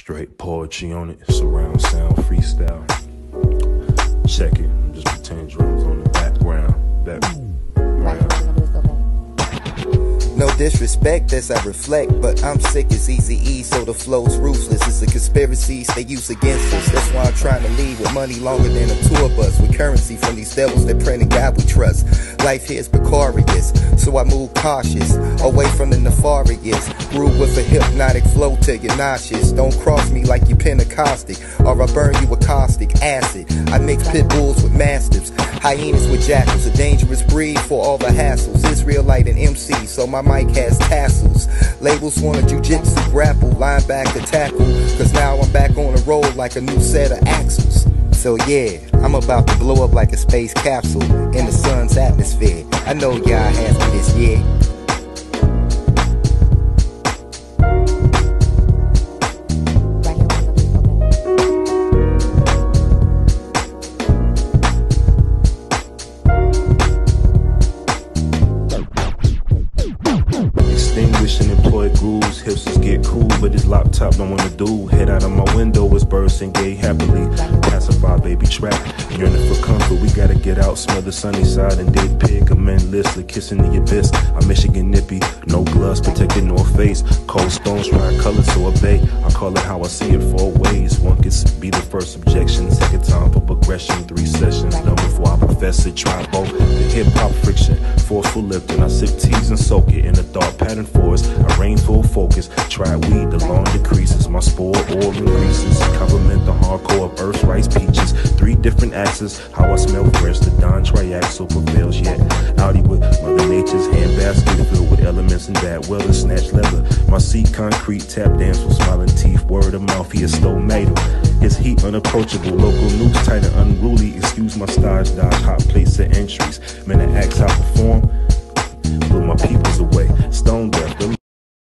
Straight poetry on it, surround sound, freestyle. Check it, I'm just pretending drums on the background. No disrespect as I reflect, but I'm sick as Eazy-E, so the flow's ruthless. It's a conspiracy they use against us. That's why I'm trying to leave with money longer than a tour bus, with currency from these devils that pray to God we trust. Life here is precarious, so I move cautious, away from the nefarious. Grew with a hypnotic flow till you're nauseous. Don't cross me like you Pentecostic, or I burn you with caustic acid. I mix pit bulls with mastiffs, hyenas with jackals, a dangerous breed for all the hassles. Israelite and MC, so my mic has tassels. Labels want a jujitsu grapple, linebacker tackle, cause now I'm back on the road like a new set of axles. So yeah, I'm about to blow up like a space capsule in the sun's atmosphere. I know y'all have me this year. Extinguishing employed grooves, hipsters get cool, but this laptop don't wanna do. Head out of my window is bursting gay happily. Pacify baby trap, yearning for comfort. We gotta get out, smell the sunny side and dig pig. A man list, kissing the abyss. I'm Michigan nippy, no gloves, protecting no face. Cold stones, dry colors, so obey. I call it how I see it 4 ways. One could be the first objection, second time for progression. 3 sessions done before I profess it. Try both, the hip hop friction, forceful lifting. I sip teas and soak it in a thought pattern forest. I rain full focus, try weed, the long decreases. My spore oil increases, compliment the hardcore of earth's rice peaches. 3 different axes, how I smell fresh. The Don triaxle prevails yet. Audi with Mother Nature's handbasket filled with elements and that well as snatched leather. My seat concrete, tap dance with smiling teeth. Word of mouth, he is stole natal. His heat unapproachable, local news tight and unruly. Excuse my style, dodge hot place of entries. Man, I ask how perform.